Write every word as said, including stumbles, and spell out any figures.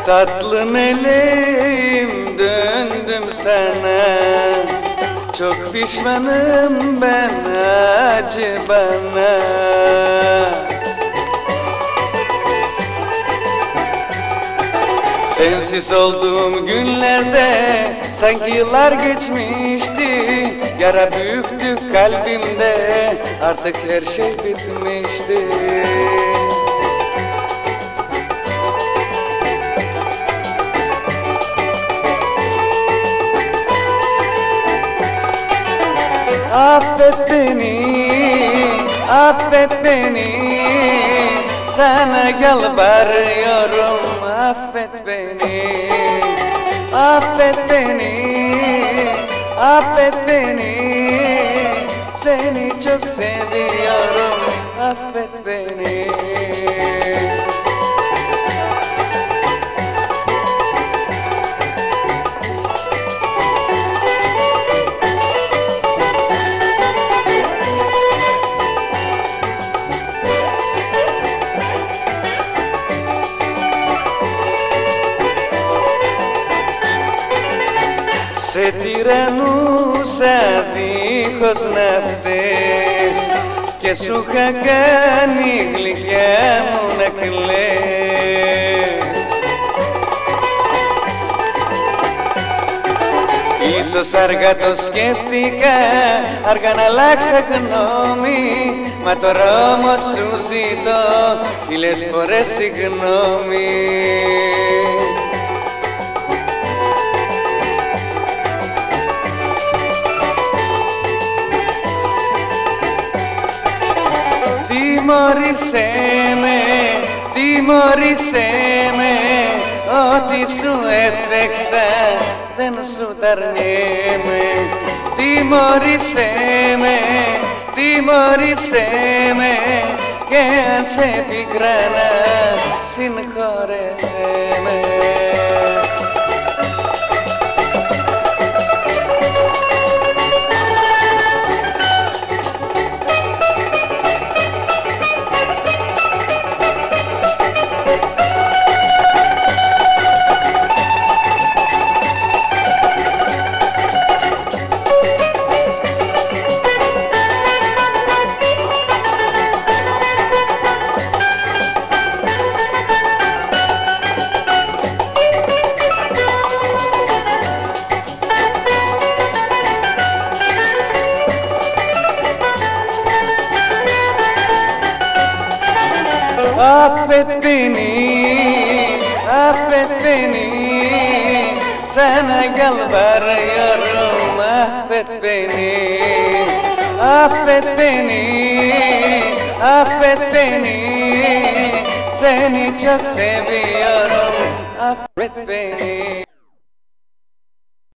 Tatlı meleğim döndüm sana, çok pişmanım ben, acı bana. Sensiz olduğum günlerde sanki yıllar geçmişti. Yara büyüktü kalbimde, artık her şey bitmişti. Affet beni, affet beni, sana yalvarıyorum, affet beni. Affet beni, affet beni, seni çok seviyorum, affet beni. Σε τυραννούσα δίχως να φταίς και σου είχα κάνει γλυκιά μου να κλαις. Ίσως αργά το σκέφτηκα, αργά να αλλάξα γνώμη, μα τώρα όμως σου ζητώ χίλιες φορές συγγνώμη. Τιμώρησέ με, τιμώρησέ με, ό,τι σου έφτεξα δεν σου τ' αρνιέμαι. Τιμώρησέ με, τιμώρησέ με, και αν σε πικράνα συγχώρεσέ με. Affet beni, affet beni, sana yalvarıyorum, affet beni. Affet beni, affet beni, seni çok seviyorum, affet beni.